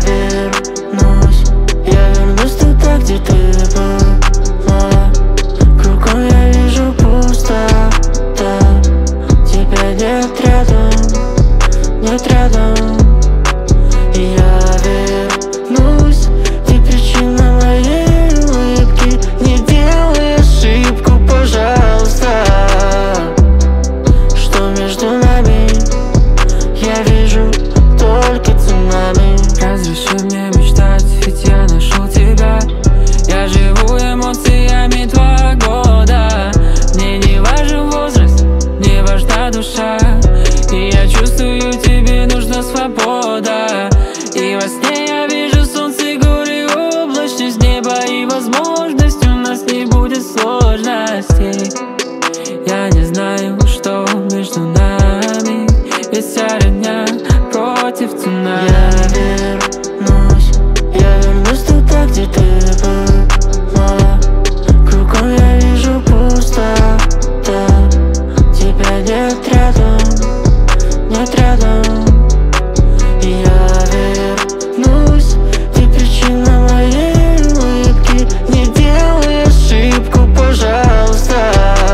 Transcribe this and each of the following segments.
Я вернусь туда, где ты была. Кругом я вижу пустота. Тебя нет рядом, нет рядом. И я вернусь, ты причина моей улыбки. Не делай ошибку, пожалуйста. Что между нами? Я вижу только цунами. Разреши мне мечтать, ведь я нашел тебя. Я живу эмоциями 2 года. Мне не важен возраст, мне важна душа. И я чувствую, тебе нужна свобода. И во сне я вижу солнце, горы, облачность неба. И возможность, у нас не будет сложностей. Я не знаю, что между нами, ведь вся родня против цунами. Я вернусь туда, где ты была. Кругом я вижу пустота. Тебя нет рядом, нет рядом. И я вернусь, ты причина моей улыбки. Не делай ошибку, пожалуйста.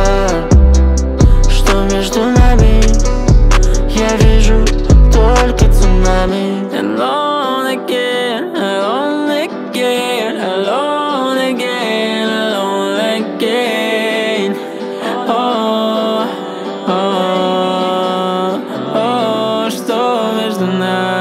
Что между нами? Я вижу только цунами. Alone again, alone again, alone again, alone again. Oh, oh, oh, что между нами?